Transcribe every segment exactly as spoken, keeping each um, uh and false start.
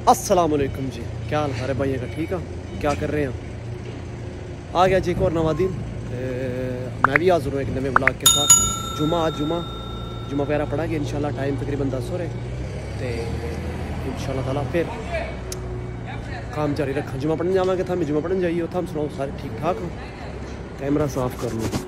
अस्सलाम वालेकुम जी, क्या हाल है भाई का? ठीक है, क्या कर रहे हैं? आ गया जी एक और नवा दिन। मैं भी हाज़िर हूँ एक नवे ब्लॉग के साथ। जुमा आज जुमा जुमा वगैरह पढ़ा गया इंशाल्लाह। टाइम तकरीबन दस हो रहे तो इंशाल्लाह ताला फिर काम जारी रखा। जुमा पढ़ने जावा था, मैं जुमा पढ़ने जाइए था। हम सुनाओ सारे ठीक ठाक हो? कैमरा साफ कर लो।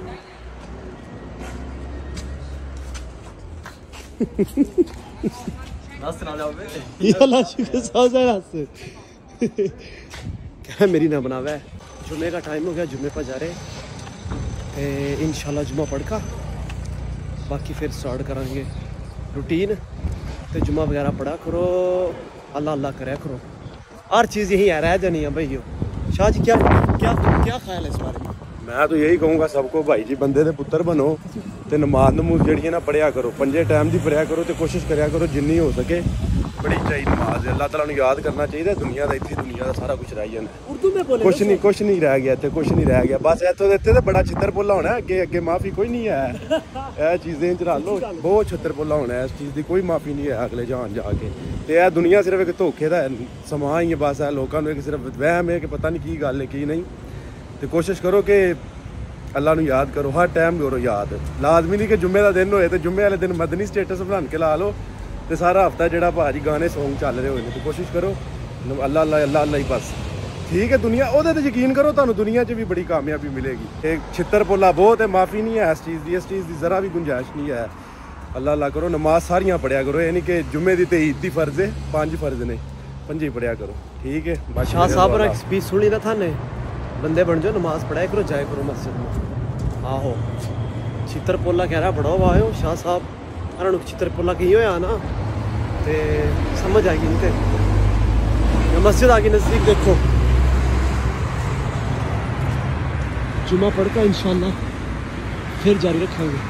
क्या मेरी ना बनावा है। जुमे का टाइम हो गया, जुमे पर जा रहे तो इंशाल्लाह जुमा पढ़ का बाकी फिर स्टार्ट करांगे रूटीन। तो जुमा वगैरह पढ़ा करो, अल्लाह अल्लाह करे करो। हर चीज़ यही है, रह जानी है भाई। शाह जी क्या क्या क्या ख्याल है इस बारे में? मैं तो यही कहूँगा सबको, भाई जी बंदे दे पुत्र बनो तो नमाज नमूज जी ना पढ़िया करो, पंजे टाइम की पढ़िया करो तो कोशिश करा करो जिन्नी हो सके बड़ी चाहिए नमाज। अल्लाह ताला नूं याद करना चाहिए। दुनिया का इतनी दुनिया का सारा कुछ रह जाना। उर्दू में बोले कुछ नहीं कुछ नहीं रह गया इतने, कुछ नहीं रह गया। बस इतों इतने तो बड़ा छितर पोला होना है। अगे अगे माफ़ी कोई नहीं है। यह चीज़ें चढ़ा लो, बहुत छितर पोला होना है। इस चीज़ की कोई माफ़ी नहीं है अगले जहान जाके। तो यह दुनिया सिर्फ एक धोखे का समा ही है। बस है लोगों को सिर्फ वहम है कि पता नहीं की गल है की नहीं। तो कोशिश करो कि अल्लाह नूं याद करो, हर टाइम करो याद। लाजमी नहीं कि जुम्मे का दिन होए तो जुम्मे वाले दिन मदनी स्टेटस बना के ला लो तो सारा हफ्ता जो भाजी गाने सॉन्ग चल रहे होने। तो कोशिश करो अल्लाह अल्लाह अल्लाह अल्लाह ही बस ठीक है। दुनिया वो तो यकीन करो, तुहानूं दुनिया च भी बड़ी कामयाबी मिलेगी। एक छितर पोला बहुत है, माफ़ी नहीं है इस चीज़ की। इस चीज़ की ज़रा भी गुंजाइश नहीं है। अल्लाह अल्लाह करो, नमाज सारियाँ पढ़िया करो। ये नहीं कि जुम्मे की तो ईद की फ़र्ज़ है, पाँच फ़र्ज़ ने, पंजे पढ़िया करो। ठीक है। शाह साहब ने स्पीच सुनी ना थाने, बंदे बन जाओ, नमाज पढ़ाया करो, जाया करो मस्जिद में। आहो छितर पोला कह रहा पढ़ो वायो शाह साहब। उन्होंने छितर पोला कहीं होया ना तो समझ आ गई। इनते मस्जिद आ गई नज़दीक। देखो जुमा पढ़ का इंशाल्लाह फिर जारी रखेंगे।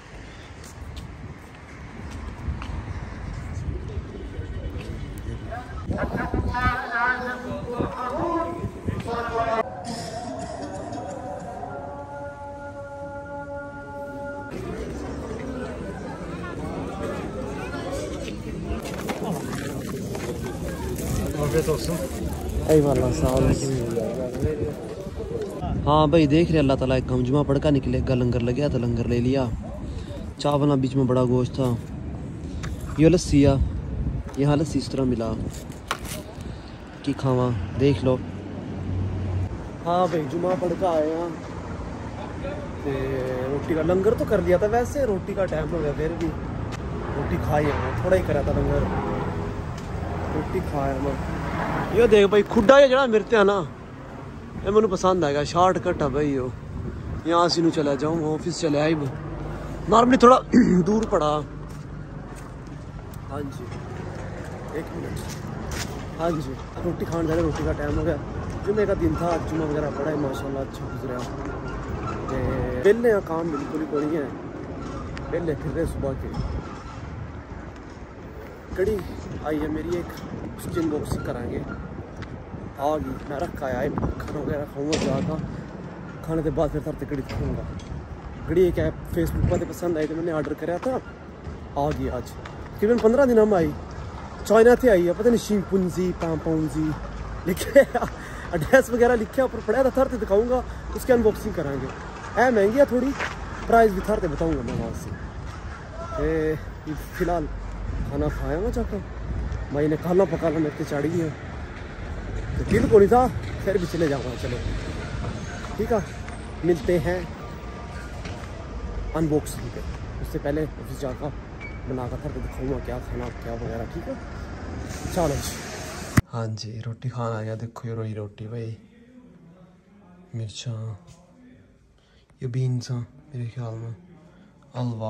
हाँ भाई देख रहे अल्लाह ताला एक हम जुमा पढ़ का निकलेगा। लंगर लग गया तो लंगर ले लिया। चावल बीच में बड़ा गोश्त था। ये लस्सी आ, यहाँ लस्सी इस तरह मिला कि खावा देख लो। हाँ भाई जुमा पढ़ का आए हैं तो रोटी का लंगर तो कर लिया था। वैसे रोटी का टाइम हो गया, फिर भी रोटी खाई है। थोड़ा ही करा था लंगर, रोटी खाया मैं। ये देख भाई खुडा ये जरा मिरते है ना, ये मैंने पसंद आएगा। शार्ट कट है भाई। यो यहाँ से नू चला जाऊँ, ऑफिस चले आई। नॉर्मली थोड़ा दूर पड़ा। हाँ जी एक मिनट। हाँ जी रोटी खाने जा रहे, रोटी का टाइम हो गया। जुम्मे का दिन था, जुम्मा वगैरह पड़ा है माशाल्लाह अच्छा गुजरा। बेले काम बिल्कुल ही कोई है, बेले फिर रहे सुबह के। कड़ी आई है मेरी, एक चिकन बॉक्सिंग कराएंगे। आ गई, मैं रखा आया खाना वगैरह खाऊँगा जाकर। खाने के बाद फिर तरते कड़ी खाऊँगा। कड़ी एक ऐप फेसबुक पर पसंद आई तो मैंने ऑर्डर कराया था। आ गई आज तकरीबन पंद्रह दिन में आई। चाइना से आई है, पता नहीं शिंपुंजी पामपाउंजी लिखे एड्रेस वगैरह लिखे ऊपर पड़ा था। थरते दिखाऊँगा, उसके अनबॉक्सिंग कराएंगे। है महंगी है थोड़ी, प्राइस भी थरते बताऊँगा मैं वहाँ से। फ़िलहाल खाना खाया मैं जाकर। भाई ने खाना पकाना मेरे को चाड़ी है तो दिल को नहीं था, फिर भी चले जाऊँगा। चलो ठीक है, मिलते हैं अनबॉक्सिंग पे। उससे पहले ऑफिस जाकर बना कर फिर दिखाऊँगा क्या खाना क्या वगैरह। ठीक है चलो जी। हाँ जी रोटी खाना आया। देखो ये रोई रोटी भाई, मिर्चा, ये बीन्स मेरे ख्याल में, हलवा,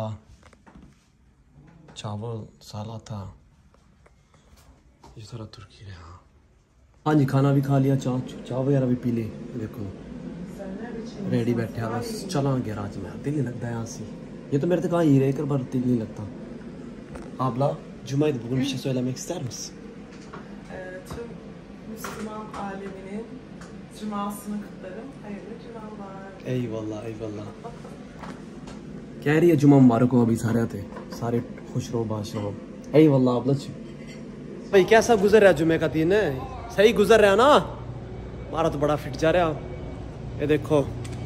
चावल, साला था इस तरह तुर्की है। हाँ हाँ जी खाना भी खा लिया, चाय चाय वगैरह भी पी ली। देखो रेडी बैठे हैं, बस चला गया राज में। दिल नहीं लगता है यहाँ से। ये तो मेरे तो कहाँ ही रहे कर बार दिल नहीं लगता। Abla, Cuma'ydı bugün bir şey söylemek ister misin? Ee, tüm Müslüman aleminin Cuma'sını kutlarım. Hayırlı Cumalar. Eyvallah eyvallah. कह रही है जुमा मुबारक हो अभी सारे थे, सारे खुश रहो बादशाह हो। eyvallah ablacığım. भाई कैसा गुजर रहा जुमे का दिन? सही गुजर रहा ना? हमारा तो बड़ा फिट जा रहा। ये देखो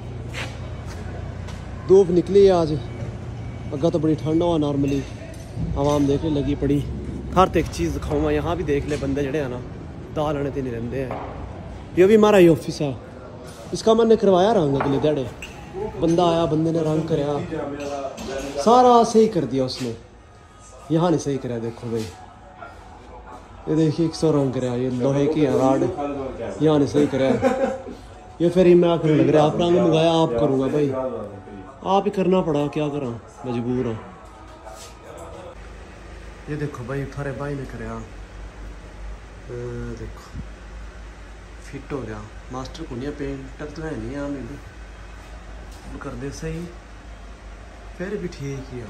धूप निकली है आज, अगा तो बड़ी ठंड हुआ नॉर्मली, आवाम देखने लगी पड़ी। हर तो एक चीज़ दिखाऊंगा, यहाँ भी देख ले बंदे जड़े हैं ना दाल आने तो नहीं रहते हैं। ये भी हमारा ही ऑफिस है, इसका मैंने करवाया रंग अगले दिहाड़े। बंदा आया, बंदे ने रंग कराया, सारा सही कर दिया उसने। यहाँ नहीं सही कराया, देखो भाई ये देखिए एक सौ रंग कराया, ये लोहे की राड यहाँ नहीं सही कराया। ये फिर ही मैं आखिर लग रहा है आप रंग मंगाया आप करूँगा भाई, आप ही करना पड़ा, क्या करा मजबूर हूँ। ये देखो भाई थारे भाई ने कराया, देखो फिट हो गया। मास्टर को नहीं पेंटर तो है नहीं आम इधर कर दे सही, फिर भी ठीक ही है।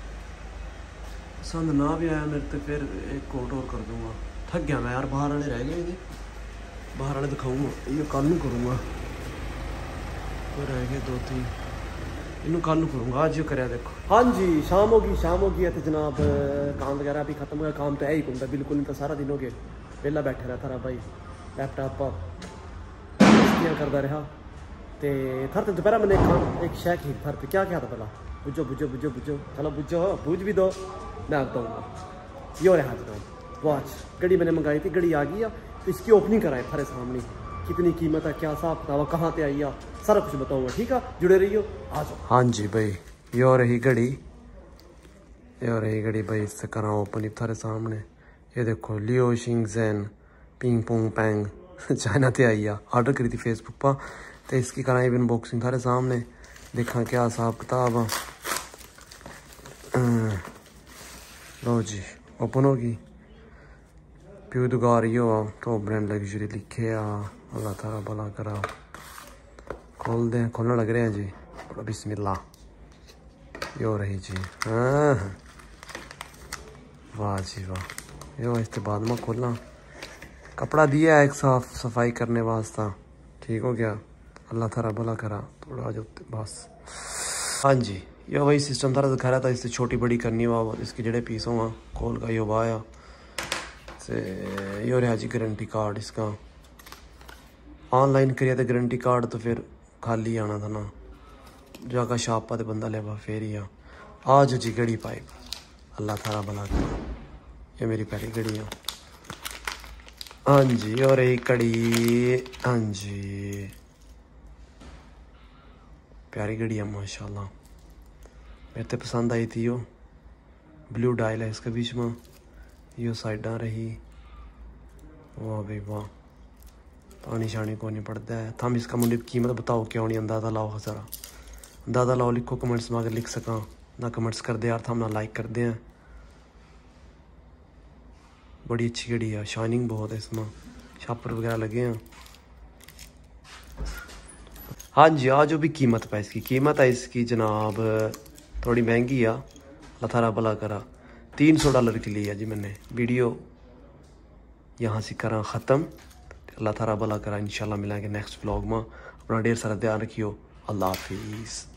पसंद ना भी आया मेरे तो फिर एक कोट और कर दूंगा। थक गया मैं यार, बाहर वाले रह गए ये, बाहर वाले दिखाऊंगा, ये कल नू करूँगा। तो रह गए दो तीन, इनू कल नू करूँगा, आज जो कराया देखो। हाँ जी शाम होगी, शाम होगी है तो जनाब काम वगैरह भी खत्म हो गया। काम तो है ही कौन बिल्कुल नहीं, तो सारा दिन हो गया वेला बैठे रहा थारा भाई, लैपटॉप करता रहा। तो थर तो दोपहर मैंने एक एक शैक ही थर पे क्या क्या था पहला, बुझो बुझो बुझो बुझो, चलो बुझो बुझ भी दो, मैं आता हूँ। ये हो रहा था वॉच घड़ी मैंने मंगाई थी, घड़ी आ गई है, तो इसकी ओपनिंग कराए थारे सामने, कितनी कीमत है, क्या हिसाब किताब, कहाँ पे आई है, सारा कुछ बताऊँगा। ठीक है, जुड़े रहियो, आ जाओ। हाँ जी भाई ये हो रही घड़ी, ये हो रही घड़ी भाई, इससे करा ओपन थारे सामने। ये देखो लियो शिंगजेन पिंग पोंग पैंग चाइना ते आई है, ऑर्डर करी थी फेसबुक पर, तो इसकी कराई भी अनबॉक्सिंग थारे सामने, देखा क्या हिसाब किताब। लो जी ओपन होगी, प्यूदगार यो टॉप ब्रांड लग्जरी लिखे आ, अल्लाह ताला भला करा। खोल दें, खोलने लग रहे हैं जी, बिस्मिल्लाह। ये हो रही जी, हाँ वाह जी वाह। यो इसके बाद में खोलना, कपड़ा दिया एक साफ सफाई करने वास्ता, ठीक हो गया, अल्लाह ताला भला करा। थोड़ा जो बस हाँ जी ये वही सिस्टम था दिखा रहा था, इससे छोटी बड़ी करनी हुआ, इसके जड़े पीस हुआ खोल का यो वाया से। यो रहा जी गारंटी कार्ड इसका, ऑनलाइन करिए तो गारंटी कार्ड तो फिर खाली आना था ना, जाकर शॉप पर बंदा ले फिर ही आ। आज जी घड़ी पाइप, अल्लाह ताला भला करा। ये मेरी पहली घड़ी है हाँ जी, और एक घड़ी हाँ जी, प्यारी घड़ी है माशाल्लाह, मेरे तो पसंद आई थी। यो ब्लू डायल है इसके बीच में, यो साइडा रही, वाह भाई वाह, पानी शानी को नहीं पड़ता है। थम इसका मुझे कीमत बताओ क्यों नहीं, अंदाज़ा लाओ ज़रा, अंदाज़ा लाओ, लिखो कमेंट्स में अगर लिख सका ना, कमेंट्स कर दे यार, थम ना लाइक कर दें। बड़ी अच्छी घड़ी है, शाइनिंग बहुत है इसमें, शापर वगैरह लगे हैं। हाँ जी आज जो भी कीमत है इसकी, कीमत है इसकी जनाब थोड़ी महंगी है, अल्लाह ताला भला करा। तीन सौ डॉलर की ली है जी मैंने। वीडियो यहाँ से करा ख़त्म, अल्लाह ताला भला करा। इंशाल्लाह मिलेंगे नेक्स्ट व्लॉग में, अपना ढेर सारा ध्यान रखियो, अल्लाह हाफिज़।